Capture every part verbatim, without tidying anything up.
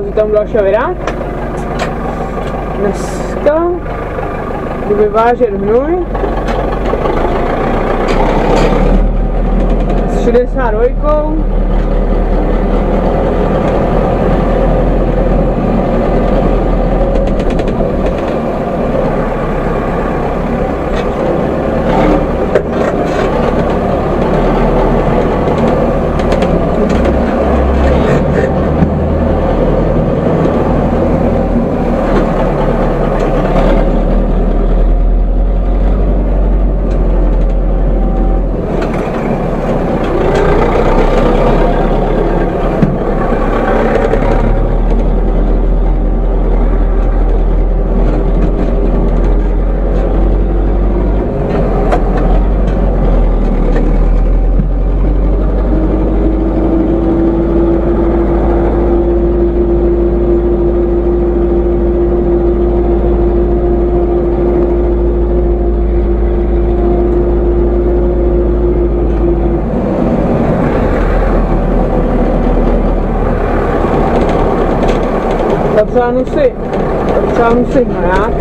vítám dalšího videa. Dneska jdu vyvážet hnůj s šedesát dva. Docáhnu si, docáhnu si hnoják.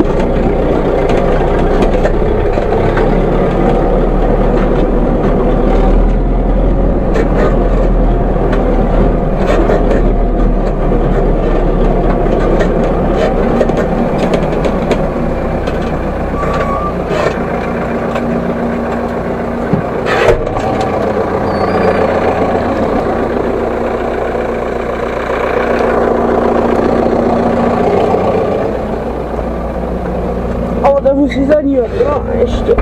Musí zadívat, no a ještě.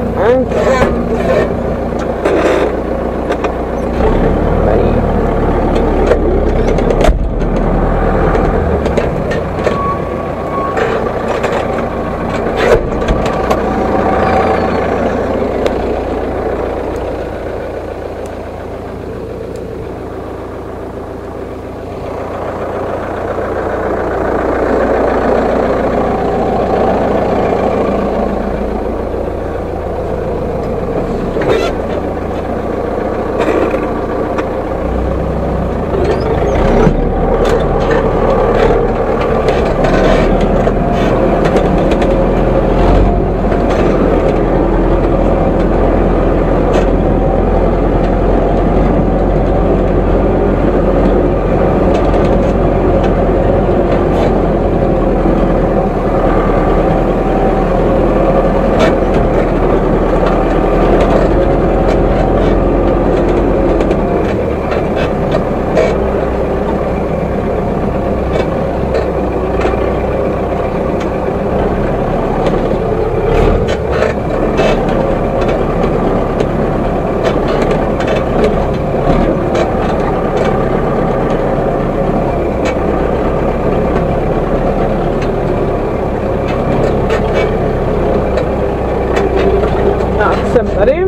Jsem tady.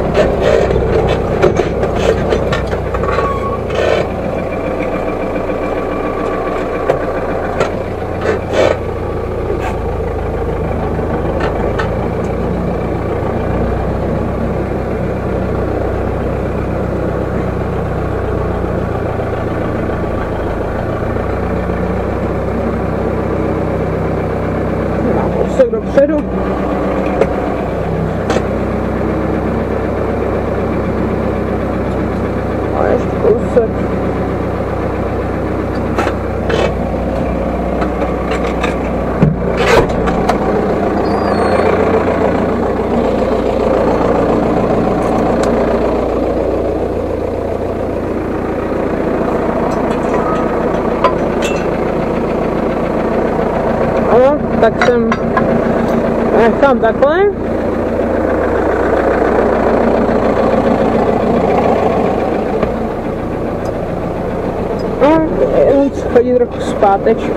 Kousek dopředu. Kousek. Ano, tak jsem nechám takhle. Chodí trochu zpátečku.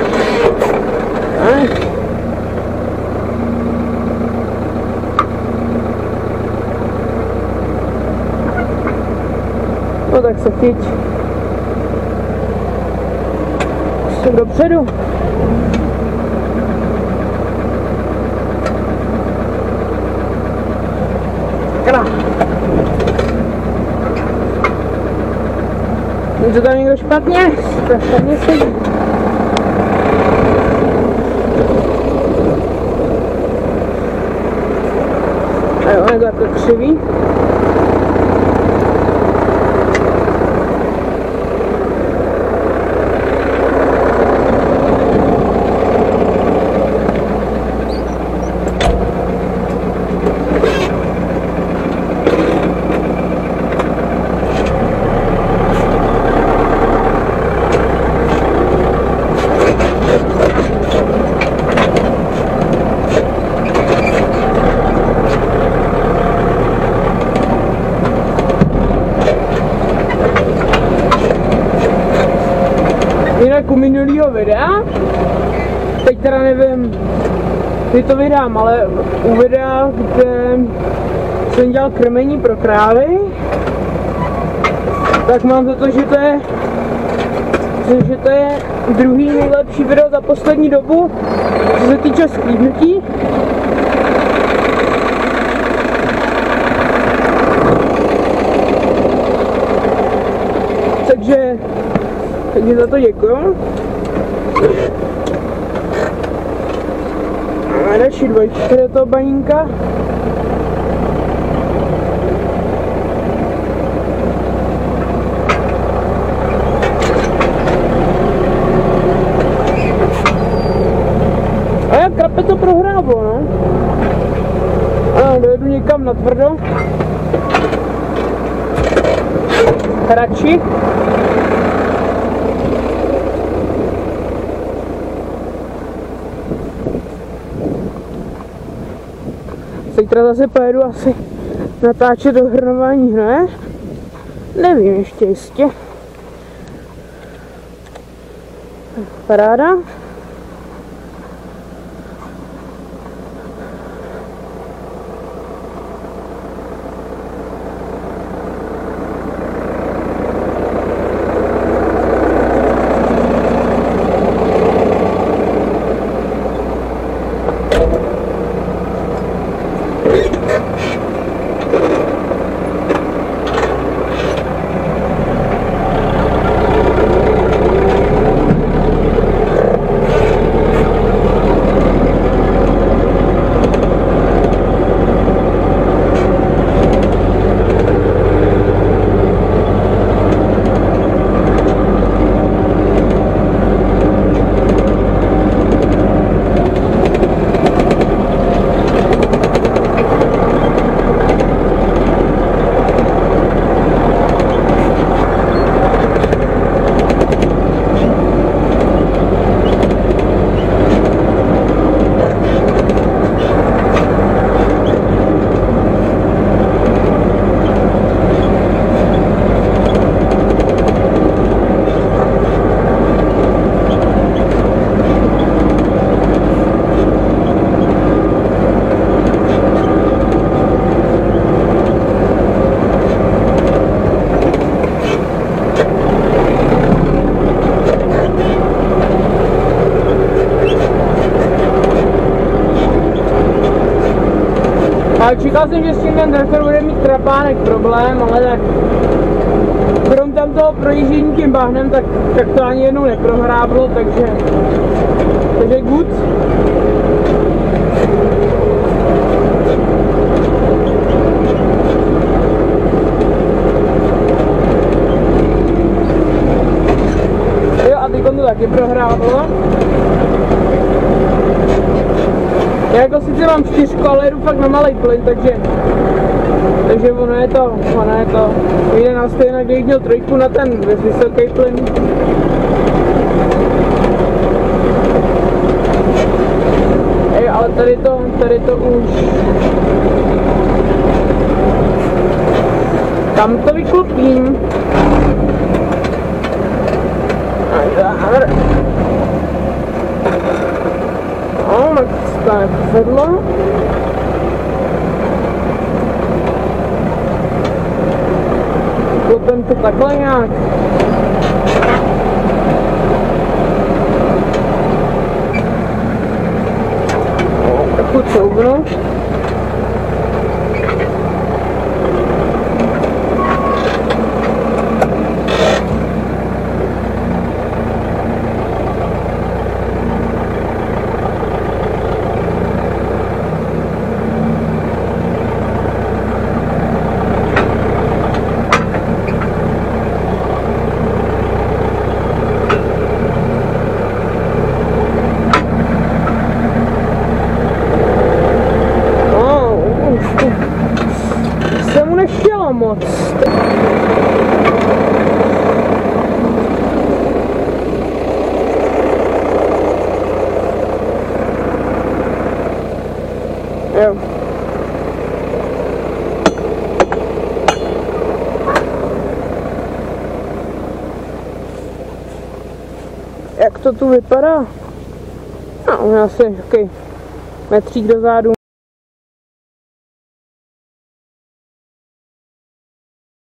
No tak se chyť. Jsem dopředu. Kra. Je to tam někdo špatně? Špatně sedí. jo, je to takhle křivý. Jinak u minulýho videa, teď teda nevím, kdy to vydám, ale u videa, kde jsem dělal krmení pro krávy, tak mám za to, že to je, že to je druhý nejlepší video za poslední dobu, co se týče sklídnutí. Takže Takže za to děkuju. A další dvojčky do toho banínka. A jak krape to prohráblo, no. A dojedu někam na tvrdo. Radši. Zítra zase pojedu asi natáčet do hrnování hnoje. Nevím ještě jistě. Paráda. Ale čekal jsem, že s tím ten traktor bude mít trapánek problém, ale tak krom tam toho projíždění tím bahnem, tak, tak to ani jednou neprohráblo, takže takže good. Jo, a teď to taky prohráblo. Já jako sice mám čtyřku, ale jedu fakt na malý plyn, takže takže ono je to, ono je to jde na stejně, když měl trojku na ten vysoký plyn. Ej, ale tady to, tady to už tam to vyklopím. No, tak to nepovedlo. Klopem to takhle nějak. No, trochu couvnu. moc. Jo. Jak to tu vypadá? No, asi jaký metřík dozadu.